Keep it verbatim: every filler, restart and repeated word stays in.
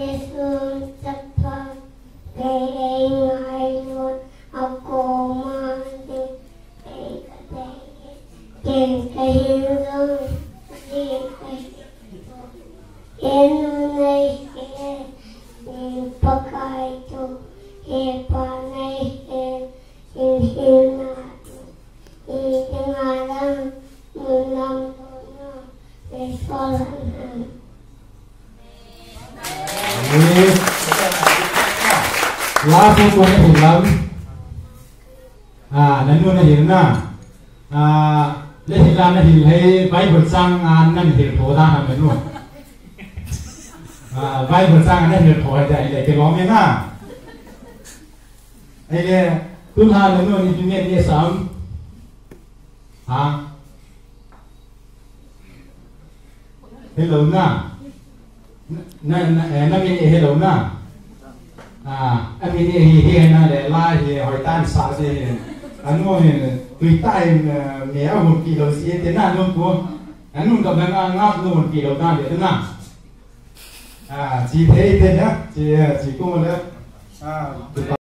lá phong quân hình lắm à nên luôn là hình na à lên hình làm là hình hay vay vượt sang anh nên hình thổ ra làm luôn à vay vượt sang anh nên hình thổ chạy để cái lóm ấy na ấy là tuân hà nên luôn như chúng nghe nghe sớm à hello na na na na nghe hello na à anh ấy thì hiện là để lại thì hỏi tan sao gì anh nói tùy tay mẹ một kỳ đầu xí thế nào luôn cô anh luôn gặp đang ngáp luôn một kỳ đầu ta để thế nào à chỉ thế thế nhá chỉ chỉ cô nữa à